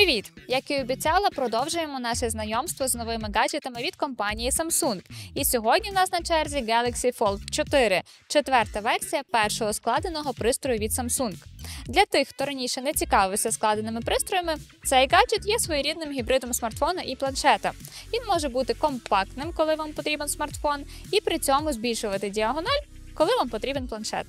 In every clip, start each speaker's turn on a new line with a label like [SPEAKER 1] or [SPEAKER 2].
[SPEAKER 1] Привіт! Як і обіцяла, продовжуємо наше знайомство з новими гаджетами від компанії Samsung. І сьогодні в нас на черзі Galaxy Fold 4, четверта версія першого складеного пристрою від Samsung. Для тих, хто раніше не цікавився складеними пристроями, цей гаджет є своєрідним гібридом смартфона і планшета. Він може бути компактним, коли вам потрібен смартфон, і при цьому збільшувати діагональ, коли вам потрібен планшет.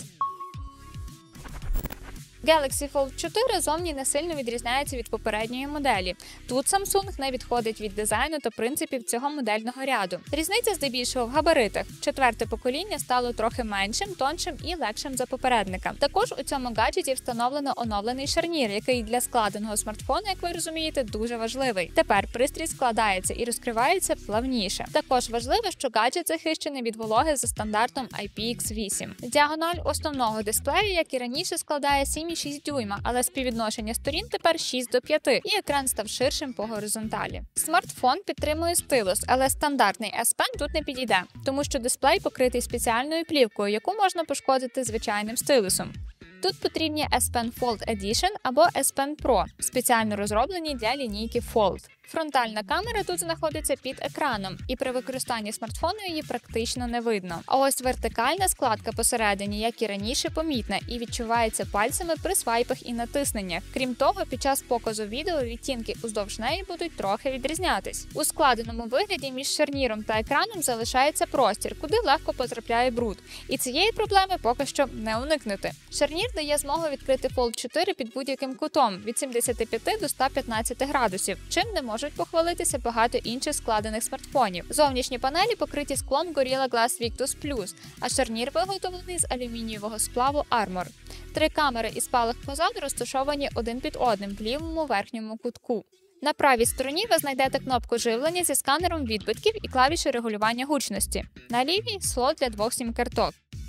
[SPEAKER 1] Galaxy Fold 4 зовні не сильно відрізняється від попередньої моделі. Тут Samsung не відходить від дизайну та принципів цього модельного ряду. Різниця здебільшого в габаритах. Четверте покоління стало трохи меншим, тоншим і легшим за попередника. Також у цьому гаджеті встановлено оновлений шарнір, який для складеного смартфона, як ви розумієте, дуже важливий. Тепер пристрій складається і розкривається плавніше. Також важливо, що гаджет захищений від вологи за стандартом IPX8. Діагональ основного дисплею, як і раніше, складає 7,6 дюйма, але співвідношення сторін тепер 6:5, і екран став ширшим по горизонталі. Смартфон підтримує стилус, але стандартний S Pen тут не підійде, тому що дисплей покритий спеціальною плівкою, яку можна пошкодити звичайним стилусом. Тут потрібні S Pen Fold Edition або S Pen Pro, спеціально розроблені для лінійки Fold. Фронтальна камера тут знаходиться під екраном, і при використанні смартфону її практично не видно. А ось вертикальна складка посередині, як і раніше, помітна і відчувається пальцями при свайпах і натисненнях. Крім того, під час показу відео відтінки уздовж неї будуть трохи відрізнятись. У складеному вигляді між шарніром та екраном залишається простір, куди легко потрапляє бруд. І цієї проблеми поки що не уникнути. Шарнір дає змогу відкрити Fold 4 під будь-яким кутом від 75 до 115 градусів, чим не можуть похвалитися багато інших складених смартфонів. Зовнішні панелі покриті склом Gorilla Glass Victus Plus, а шарнір виготовлений з алюмінієвого сплаву Armor. 3 камери і спалах позаду розташовані один під одним в лівому верхньому кутку. На правій стороні ви знайдете кнопку живлення зі сканером відбитків і клавіші регулювання гучності. На лівій – слот для 2 сім-карток.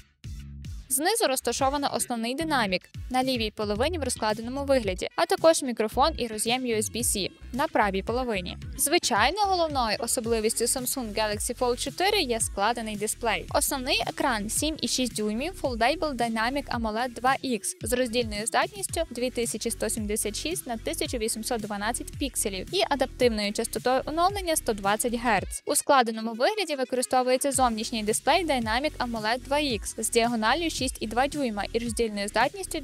[SPEAKER 1] Знизу розташовано основний динамік на лівій половині в розкладеному вигляді, а також мікрофон і роз'єм USB-C на правій половині. Звичайно, головною особливістю Samsung Galaxy Fold 4 є складений дисплей. Основний екран 7,6 дюймів Foldable Dynamic AMOLED 2X з роздільною здатністю 2176 на 1812 пікселів і адаптивною частотою оновлення 120 Гц. У складеному вигляді використовується зовнішній дисплей Dynamic AMOLED 2X з діагоналлю 6,2 дюйма і роздільною здатністю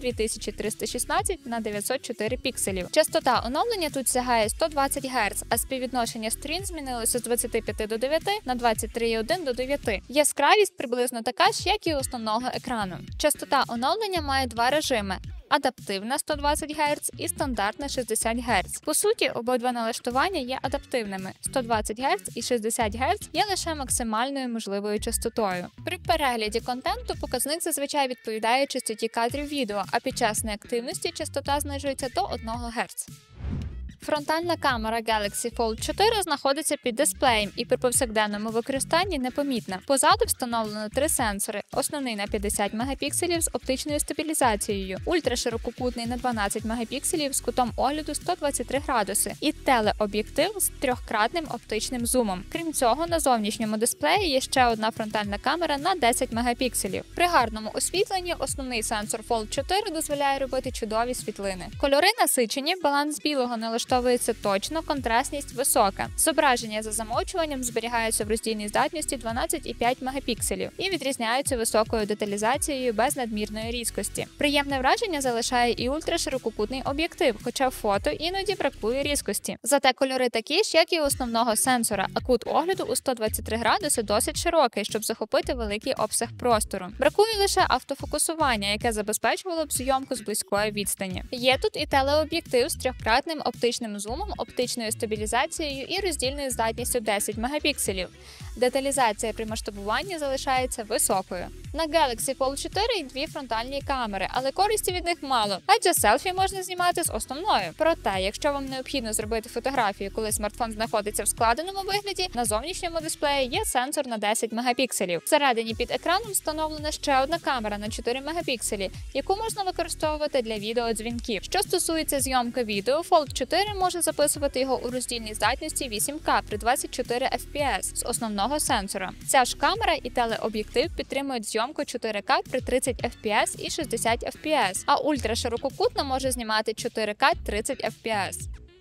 [SPEAKER 1] 2316 на 904 пікселів. Частота оновлення тут сягає 120 Гц, а співвідношення сторін змінилося з 25 до 9 на 23,1 до 9. Яскравість приблизно така ж, як і у основного екрану. Частота оновлення має 2 режими – адаптивна 120 Гц і стандартна 60 Гц. По суті, обидва налаштування є адаптивними. 120 Гц і 60 Гц є лише максимальною можливою частотою. При перегляді контенту показник зазвичай відповідає частоті кадрів відео, а під час неактивності частота знижується до 1 Гц. Фронтальна камера Galaxy Fold 4 знаходиться під дисплеєм і при повсякденному використанні непомітна. Позаду встановлено 3 сенсори. Основний на 50 мегапікселів з оптичною стабілізацією, ультраширококутний на 12 мегапікселів з кутом огляду 123 градуси і телеоб'єктив з 3-кратним оптичним зумом. Крім цього, на зовнішньому дисплеї є ще одна фронтальна камера на 10 мегапікселів. При гарному освітленні основний сенсор Fold 4 дозволяє робити чудові світлини. Кольори насичені, баланс білого налаштований точно, контрастність висока. Зображення за замовчуванням зберігаються в роздільній здатності 12,5 мегапікселів і відрізняються високою деталізацією без надмірної різкості. Приємне враження залишає і ультраширококутний об'єктив, хоча в фото іноді бракує різкості. Зате кольори такі ж, як і у основного сенсора, а кут огляду у 123 градуси досить широкий, щоб захопити великий обсяг простору. Бракує лише автофокусування, яке забезпечувало б зйомку з близької відстані. Є тут і телеоб'єктив з 3-кратним оптичним зумом, оптичною стабілізацією і роздільною здатністю 10 мегапікселів. Деталізація при масштабуванні залишається високою. На Galaxy Fold 4 є 2 фронтальні камери, але користі від них мало, адже селфі можна знімати з основною. Проте, якщо вам необхідно зробити фотографію, коли смартфон знаходиться в складеному вигляді, на зовнішньому дисплеї є сенсор на 10 мегапікселів. Всередині під екраном встановлена ще одна камера на 4 мегапікселі, яку можна використовувати для відеодзвінків. Що стосується зйомки відео, Fold 4 може записувати його у роздільній здатності 8К при 24 FPS з основного сенсора. Ця ж камера і телеоб'єктив підтримують зйомку 4К при 30 FPS і 60 FPS, а ультраширококутна може знімати 4К 30 FPS.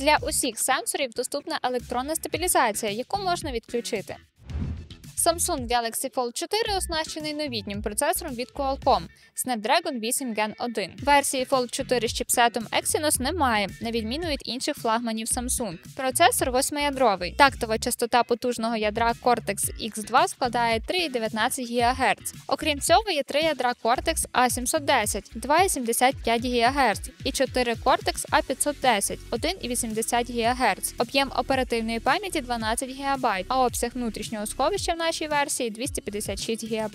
[SPEAKER 1] Для усіх сенсорів доступна електронна стабілізація, яку можна відключити. Samsung Galaxy Fold 4 оснащений новітнім процесором від Qualcomm Snapdragon 8 Gen 1. Версії Fold 4 з чіпсетом Exynos немає, на відміну від інших флагманів Samsung. Процесор 8-ядровий. Тактова частота потужного ядра Cortex X2 складає 3,19 ГГц. Окрім цього, є 3 ядра Cortex A710, 2,75 ГГц і 4 Cortex A510, 1,80 ГГц. Об'єм оперативної пам'яті 12 ГБ, а обсяг внутрішнього сховища в нашій версії 256 ГБ.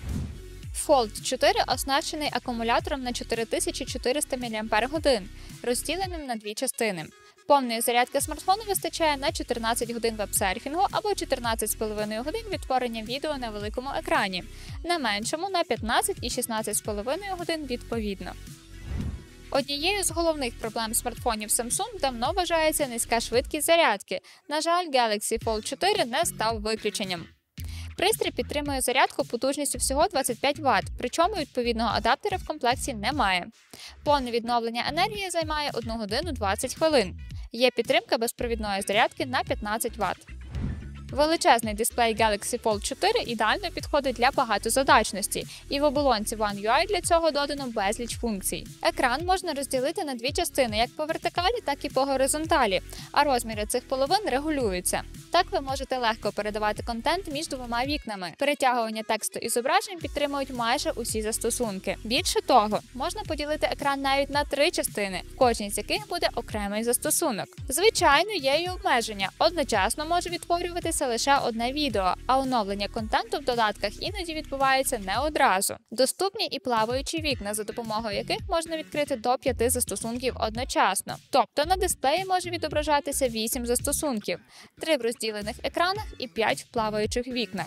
[SPEAKER 1] Fold 4 оснащений акумулятором на 4400 мАч, розділеним на дві частини. Повної зарядки смартфону вистачає на 14 годин веб-серфінгу або 14,5 годин відтворення відео на великому екрані, на меншому на 15 і 16,5 годин відповідно. Однією з головних проблем смартфонів Samsung давно вважається низька швидкість зарядки. На жаль, Galaxy Fold 4 не став виключенням. Пристрій підтримує зарядку потужністю всього 25 Вт, причому відповідного адаптера в комплекті немає. Повне відновлення енергії займає 1 годину 20 хвилин. Є підтримка безпровідної зарядки на 15 Вт. Величезний дисплей Galaxy Fold 4 ідеально підходить для багатозадачності, і в оболонці One UI для цього додано безліч функцій. Екран можна розділити на дві частини, як по вертикалі, так і по горизонталі, а розміри цих половин регулюються. Так ви можете легко передавати контент між двома вікнами. Перетягування тексту і зображень підтримують майже усі застосунки. Більше того, можна поділити екран навіть на 3 частини, в кожній з яких буде окремий застосунок. Звичайно, є й обмеження. Одночасно може відтворюватися лише одне відео, а оновлення контенту в додатках іноді відбувається не одразу. Доступні і плаваючі вікна, за допомогою яких можна відкрити до 5 застосунків одночасно. Тобто на дисплеї може відображатися 8 застосунків, 3 в розділених екранах і 5 в плаваючих вікнах.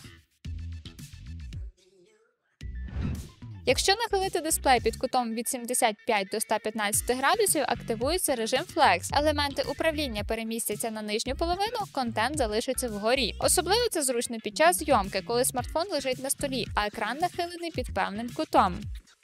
[SPEAKER 1] Якщо нахилити дисплей під кутом від 75 до 115 градусів, активується режим Flex. Елементи управління перемістяться на нижню половину, контент залишиться вгорі. Особливо це зручно під час зйомки, коли смартфон лежить на столі, а екран нахилений під певним кутом.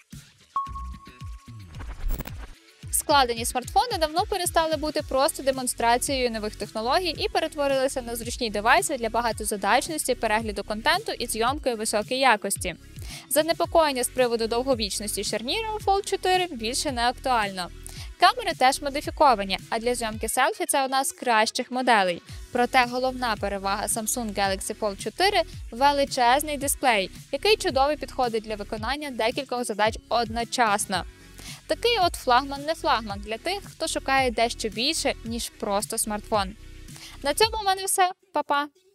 [SPEAKER 1] Складені смартфони давно перестали бути просто демонстрацією нових технологій і перетворилися на зручні девайси для багатозадачності, перегляду контенту і зйомки високої якості. Занепокоєння з приводу довговічності шарніру Fold 4 більше не актуально. Камери теж модифіковані, а для зйомки селфі це одна з кращих моделей. Проте головна перевага Samsung Galaxy Fold 4 – величезний дисплей, який чудово підходить для виконання декількох задач одночасно. Такий от флагман-не флагман для тих, хто шукає дещо більше, ніж просто смартфон. На цьому в мене все. Па-па!